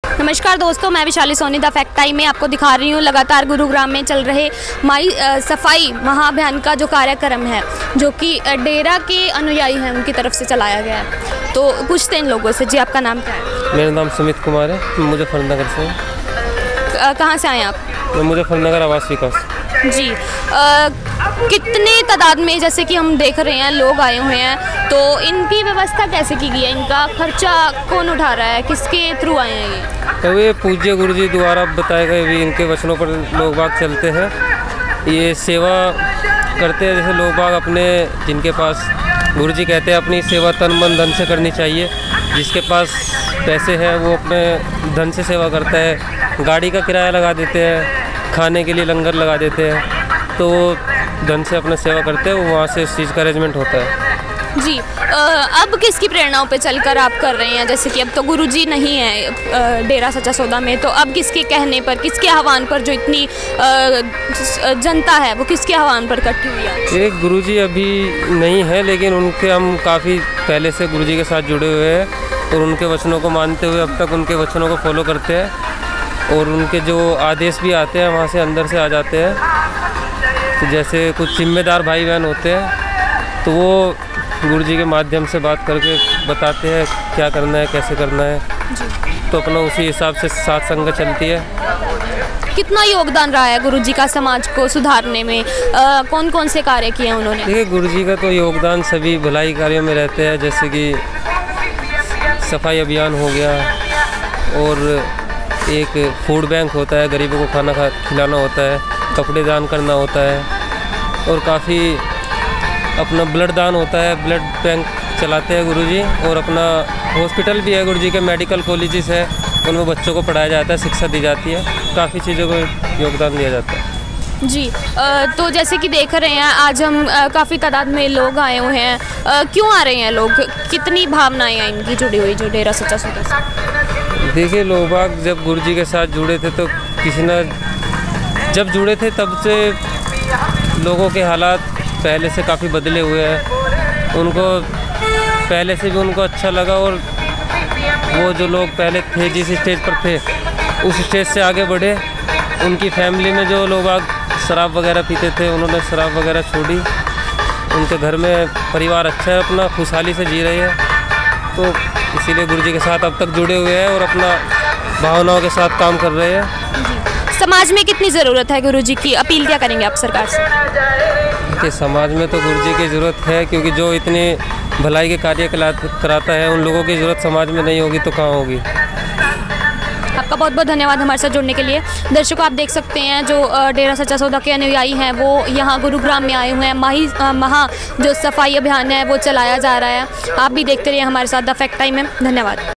नमस्कार दोस्तों, मैं Vishali Soni the fact time में आपको दिखा रही हूँ लगातार गुरुग्राम में चल रहे माई सफाई महाअभियान का जो कार्यक्रम है, जो कि डेरा के अनुयायी हैं उनकी तरफ से चलाया गया है। तो पूछते हैं इन लोगों से। जी, आपका नाम क्या है? मेरा नाम सुमित कुमार है, मुजफ्फरनगर से। कहाँ से आए आप? मैं मुजफ्फरनगर आवास विकास। जी, कितने तादाद में जैसे कि हम देख रहे हैं लोग आए हुए हैं, तो इनकी व्यवस्था कैसे की गई है? इनका खर्चा कौन उठा रहा है? किसके थ्रू आए हैं ये? तो ये पूज्य गुरु जी द्वारा बताए गए भी इनके वचनों पर लोग बाग चलते हैं। ये सेवा करते हैं, जैसे लोग बाग अपने जिनके पास गुरु जी कहते हैं अपनी सेवा तन मन धन से करनी चाहिए। जिसके पास पैसे हैं वो अपने धन से सेवा करता है, गाड़ी का किराया लगा देते हैं, खाने के लिए लंगर लगा देते हैं, तो धन से अपना सेवा करते हैं, वो वहाँ से इस चीज़ का अरेंजमेंट होता है। जी, अब किसकी प्रेरणाओं पे चलकर आप कर रहे हैं? जैसे कि अब तो गुरुजी नहीं है डेरा सच्चा सौदा में, तो अब किसके कहने पर, किसके आह्वान पर जो इतनी जनता है वो किसके आह्वान पर इकट्ठी हुई है? एक गुरुजी अभी नहीं है, लेकिन उनके हम काफ़ी पहले से गुरुजी के साथ जुड़े हुए हैं और उनके वचनों को मानते हुए अब तक उनके वचनों को फॉलो करते हैं और उनके जो आदेश भी आते हैं वहाँ से अंदर से आ जाते हैं। तो जैसे कुछ जिम्मेदार भाई बहन होते हैं तो वो गुरुजी के माध्यम से बात करके बताते हैं क्या करना है, कैसे करना है, तो अपना उसी हिसाब से साथ संगत चलती है। कितना योगदान रहा है गुरुजी का समाज को सुधारने में? कौन कौन से कार्य किए हैं उन्होंने? देखिए, गुरुजी का तो योगदान सभी भलाई कार्यों में रहते हैं, जैसे कि सफाई अभियान हो गया और एक फूड बैंक होता है, गरीबों को खाना खिलाना होता है, कपड़े दान करना होता है और काफ़ी अपना ब्लड दान होता है, ब्लड बैंक चलाते हैं गुरुजी। और अपना हॉस्पिटल भी है गुरुजी के, मेडिकल कॉलेजेस है, उनमें बच्चों को पढ़ाया जाता है, शिक्षा दी जाती है, काफ़ी चीज़ों को योगदान दिया जाता है। जी, तो जैसे कि देख रहे हैं आज हम काफ़ी तादाद में लोग आए हुए हैं। क्यों आ रहे हैं लोग? कितनी भावनाएं हैं इनकी जुड़ी हुई जो डेरा सच्चा सौदा से? देखिए, लोग बाग जब गुरुजी के साथ जुड़े थे तो किसी ना जब जुड़े थे तब से लोगों के हालात पहले से काफ़ी बदले हुए हैं। उनको पहले से भी उनको अच्छा लगा और वो जो लोग पहले थे जिस स्टेज पर थे उस स्टेज से आगे बढ़े। उनकी फैमिली में जो लोग शराब वगैरह पीते थे उन्होंने शराब वगैरह छोड़ी, उनके घर में परिवार अच्छा है, अपना खुशहाली से जी रहे हैं। तो इसीलिए गुरुजी के साथ अब तक जुड़े हुए हैं और अपना भावनाओं के साथ काम कर रहे हैं। समाज में कितनी ज़रूरत है गुरुजी की? अपील क्या करेंगे आप सरकार से? कि समाज में तो गुरुजी की ज़रूरत है, क्योंकि जो इतने भलाई के कार्य कराता है उन लोगों की ज़रूरत समाज में नहीं होगी तो कहाँ होगी। आपका बहुत बहुत धन्यवाद हमारे साथ जुड़ने के लिए। दर्शकों, आप देख सकते हैं जो डेरा सच्चा सौदा के अनुयायी हैं वो यहाँ गुरुग्राम में आए हुए हैं। जो सफाई अभियान है वो चलाया जा रहा है। आप भी देखते रहिए हमारे साथ द फैक्ट टाइम में। धन्यवाद।